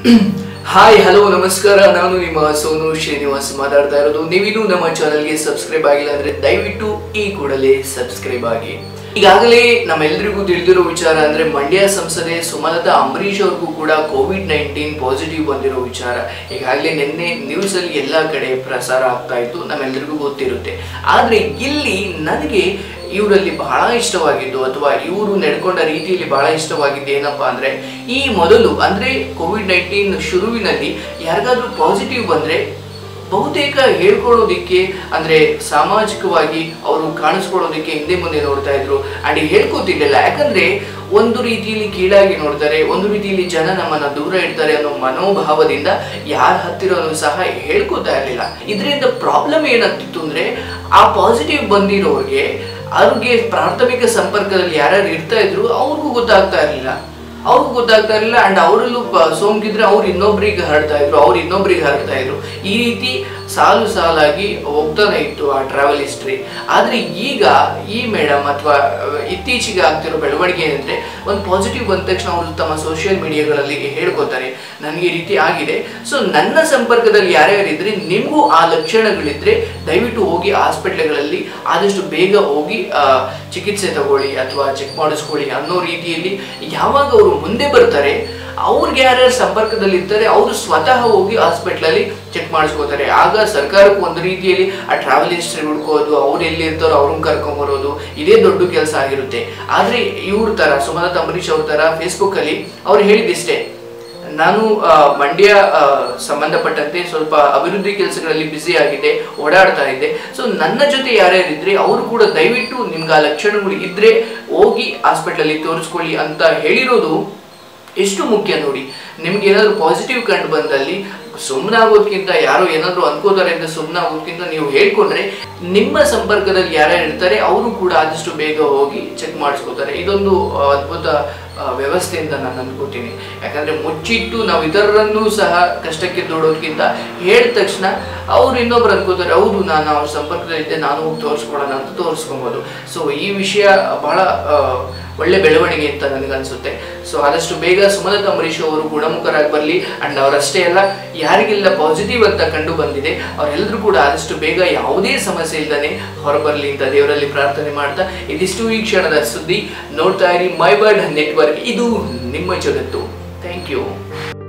Hi hello ನಮಸ್ಕಾರ, ನಾನು ನಿಮ್ಮ ಸೋನು ಶ್ರೀನಿವಾಸ್ ಮಾತಾಡ್ತಾ ಇರೋದು. ನೀವಿನ್ನೂ ನಮ್ಮ ಚಾನಲ್ಗೆ ಸಬ್ಸ್ಕ್ರೈಬ್ ಆಗಿಲ್ಲ ಅಂದ್ರೆ ದಯವಿಟ್ಟು ಈ ಕೂಡಲೇ ಸಬ್ಸ್ಕ್ರೈಬ್ ಆಗಿ. ಈಗಾಗಲೇ ನಮ್ಮೆಲ್ಲರಿಗೂ ತಿಳಿದಿರೋ ವಿಚಾರ ಅಂದ್ರೆ ಮಂಡ್ಯ ಸಂಸದೆ ಸುಮಲತಾ ಅಂಬರೀಶ್ ಅವ್ರಿಗೂ ಕೂಡ ಕೋವಿಡ್-19 ಪಾಸಿಟಿವ್ ಬಂದಿರೋ ವಿಚಾರ ಈಗಾಗಲೇ ನಿನ್ನೆ ನ್ಯೂಸ್ ಅಲ್ಲಿ ಎಲ್ಲಾ ಕಡೆ ಪ್ರಸಾರ ಆಗ್ತಾ ಇತ್ತು, ನಮ್ಮೆಲ್ಲರಿಗೂ ಗೊತ್ತಿರುತ್ತೆ. ಆದ್ರೆ ಇಲ್ಲಿ ನನಗೆ ಇವರಲ್ಲಿ ಬಹಳ ಇಷ್ಟವಾಗಿದ್ದು ಅಥವಾ ಇವರು ನಡ್ಕೊಂಡ ರೀತಿಯಲ್ಲಿ ಬಹಳ ಇಷ್ಟವಾಗಿದ್ದು ಏನಪ್ಪಾ ಅಂದ್ರೆ, ಈ ಮೊದಲು ಅಂದ್ರೆ ಕೋವಿಡ್-19 ಶುರುವಿನಲ್ಲಿ ಯಾರಿಗಾದ್ರೂ ಪಾಸಿಟಿವ್ ಬಂದ್ರೆ ಬಹುತೇಕ ಹೇಳ್ಕೊಳ್ಳೋದಿಕ್ಕೆ ಅಂದ್ರೆ ಸಾಮಾಜಿಕವಾಗಿ ಅವರು ಕಾಣಿಸ್ಕೊಳ್ಳೋದಿಕ್ಕೆ ಹಿಂದೆ ಮುಂದೆ ನೋಡ್ತಾ ಇದ್ರು ಅಂಡ್ ಹೇಳ್ಕೊತಿರ್ಲಿಲ್ಲ. ಯಾಕಂದ್ರೆ ಒಂದು ರೀತಿಯಲ್ಲಿ ಕೀಳಾಗಿ ನೋಡ್ತಾರೆ, ಒಂದು ರೀತಿಯಲ್ಲಿ ಜನ ನಮ್ಮನ್ನ ದೂರ ಇಡ್ತಾರೆ ಅನ್ನೋ ಮನೋಭಾವದಿಂದ ಯಾರ ಹತ್ತಿರನೂ ಸಹ ಹೇಳ್ಕೊತಾ ಇರಲಿಲ್ಲ. ಇದರಿಂದ ಪ್ರಾಬ್ಲಮ್ ಏನಾಗ್ತಿತ್ತು ಅಂದ್ರೆ, ಆ ಪಾಸಿಟಿವ್ ಬಂದಿರೋರಿಗೆ ಅವ್ರಿಗೆ ಪ್ರಾಥಮಿಕ ಸಂಪರ್ಕದಲ್ಲಿ ಯಾರ್ಯಾರು ಇರ್ತಾ ಇದ್ರು ಅವ್ರಿಗೂ ಗೊತ್ತಾಗ್ತಾ ಇರಲಿಲ್ಲ ಅಂಡ್ ಅವರಲ್ಲೂ ಸೋಂಕಿದ್ರೆ ಅವ್ರು ಇನ್ನೊಬ್ರಿಗೆ ಹರಡ್ತಾ ಇದ್ರು. ಈ ರೀತಿ ಸಾಲು ಸಾಲಾಗಿ ಹೋಗ್ತಾನೆ ಇತ್ತು ಆ ಟ್ರಾವೆಲ್ ಹಿಸ್ಟ್ರಿ. ಆದ್ರೆ ಈಗ ಈ ಮೇಡಮ್ ಅಥವಾ ಇತ್ತೀಚೆಗೆ ಆಗ್ತಿರೋ ಬೆಳವಣಿಗೆ ಏನಂದ್ರೆ, ಒಂದು ಪಾಸಿಟಿವ್ ಬಂದ ತಕ್ಷಣ ಅವರು ತಮ್ಮ ಸೋಷಿಯಲ್ ಮೀಡಿಯಾಗಳಲ್ಲಿ ಹೇಳ್ಕೊತಾರೆ, ನನಗೆ ಈ ರೀತಿ ಆಗಿದೆ, ಸೊ ನನ್ನ ಸಂಪರ್ಕದಲ್ಲಿ ಯಾರ್ಯಾರಿದ್ರೆ ನಿಮಗೂ ಆ ಲಕ್ಷಣಗಳಿದ್ರೆ ದಯವಿಟ್ಟು ಹೋಗಿ ಹಾಸ್ಪಿಟ್ಲ್ಗಳಲ್ಲಿ ಆದಷ್ಟು ಬೇಗ ಹೋಗಿ ಚಿಕಿತ್ಸೆ ತಗೊಳ್ಳಿ ಅಥವಾ ಚೆಕ್ ಮಾಡಿಸ್ಕೊಳ್ಳಿ ಅನ್ನೋ ರೀತಿಯಲ್ಲಿ ಯಾವಾಗ ಅವರು ಮುಂದೆ ಬರ್ತಾರೆ, ಅವ್ರಿಗೆ ಯಾರ್ಯಾರು ಸಂಪರ್ಕದಲ್ಲಿ ಇರ್ತಾರೆ ಅವರು ಸ್ವತಃ ಹೋಗಿ ಹಾಸ್ಪಿಟ್ಲಲ್ಲಿ ಚೆಕ್ ಮಾಡಿಸ್ಕೋತಾರೆ. ಆಗ ಸರ್ಕಾರಕ್ಕೂ ಒಂದು ರೀತಿಯಲ್ಲಿ ಆ ಟ್ರಾವೆಲ್ ಹಿಸ್ಟ್ರಿ ಹುಡ್ಕೋದು, ಅವ್ರು ಎಲ್ಲಿ ಇರ್ತಾರೋ ಅವ್ರನ್ನ ಕರ್ಕೊಂಬರೋದು ಇದೇ ದೊಡ್ಡ ಕೆಲಸ ಆಗಿರುತ್ತೆ. ಆದ್ರೆ ಇವ್ರ ತರ ಸುಮಲತಾ ಅಂಬರೀಶ್ ಅವ್ರ ತರ ಫೇಸ್ಬುಕ್ ಅಲ್ಲಿ ಅವ್ರು ಹೇಳಿದಿಷ್ಟೇ, ನಾನು ಮಂಡ್ಯ ಸಂಬಂಧಪಟ್ಟಂತೆ ಸ್ವಲ್ಪ ಅಭಿವೃದ್ಧಿ ಕೆಲಸಗಳಲ್ಲಿ ಬ್ಯುಸಿ ಆಗಿದೆ, ಓಡಾಡ್ತಾ ಇದ್ದೆ, ಸೊ ನನ್ನ ಜೊತೆ ಯಾರ್ಯಾರಿದ್ರೆ ಅವರು ಕೂಡ ದಯವಿಟ್ಟು ನಿಮ್ಗೆ ಆ ಲಕ್ಷಣಗಳು ಇದ್ರೆ ಹೋಗಿ ಹಾಸ್ಪಿಟಲ್ ತೋರಿಸ್ಕೊಳ್ಳಿ ಅಂತ ಹೇಳಿರೋದು ಎಷ್ಟು ಮುಖ್ಯ ನೋಡಿ. ನಿಮ್ಗೆ ಏನಾದ್ರು ಪಾಸಿಟಿವ್ ಕಂಡು ಬಂದಲ್ಲಿ ಸುಮ್ಮನಾಗೋದ್ಕಿಂತ, ಯಾರೋ ಏನಾದ್ರು ಅನ್ಕೋತಾರೆ ಅಂತ ಸುಮ್ಮನಾಗೋದ್ಕಿಂತ ನೀವು ಹೇಳ್ಕೊಂಡ್ರೆ ನಿಮ್ಮ ಸಂಪರ್ಕದಲ್ಲಿ ಯಾರ್ಯಾರು ಇರ್ತಾರೆ ಅವರು ಕೂಡ ಆದಷ್ಟು ಬೇಗ ಹೋಗಿ ಚೆಕ್ ಮಾಡಿಸ್ಕೋತಾರೆ. ಇದೊಂದು ಅದ್ಭುತ ವ್ಯವಸ್ಥೆ ಅಂತ ನಾನು ಅನ್ಕೋತೀನಿ. ಯಾಕಂದ್ರೆ ಮುಚ್ಚಿಟ್ಟು ನಾವು ಇತರರನ್ನೂ ಸಹ ಕಷ್ಟಕ್ಕೆ ದೂಡೋದ್ಕಿಂತ ಹೇಳಿದ ತಕ್ಷಣ ಅವ್ರು ಇನ್ನೊಬ್ರು ಅನ್ಕೋತಾರೆ, ಹೌದು ನಾನು ಅವ್ರ ಸಂಪರ್ಕದಲ್ಲಿದ್ದೆ, ನಾನು ಹೋಗಿ ತೋರಿಸ್ಕೊಳ್ಳೋಣ ಅಂತ ತೋರಿಸ್ಕೊಬೋದು. ಸೊ ಈ ವಿಷಯ ಬಹಳ ಒಳ್ಳೆ ಬೆಳವಣಿಗೆ ಅಂತ ನನಗನ್ಸುತ್ತೆ. ಸೊ ಆದಷ್ಟು ಬೇಗ ಸುಮಲತಾ ಅಂಬರೀಶ್ ಅವರು ಗುಣಮುಖರಾಗಿ ಬರಲಿ ಅಂಡ್ ಅವರಷ್ಟೇ ಅಲ್ಲ, ಯಾರಿಗೆಲ್ಲ ಪಾಸಿಟಿವ್ ಅಂತ ಕಂಡು ಬಂದಿದೆ ಅವರೆಲ್ಲರೂ ಕೂಡ ಆದಷ್ಟು ಬೇಗ ಯಾವುದೇ ಸಮಸ್ಯೆ ಇಲ್ಲದೆ ಹೊರಬರಲಿ ಅಂತ ದೇವರಲ್ಲಿ ಪ್ರಾರ್ಥನೆ ಮಾಡ್ತಾ, ಇದಿಷ್ಟು ಈ ಕ್ಷಣದ ಸುದ್ದಿ. ನೋಡ್ತಾ ಇರಿ ಮೈ ವರ್ಲ್ಡ್ ನೆಟ್ವರ್ಕ್, ಇದು ನಿಮ್ಮ ಜಗತ್ತು. Thank you.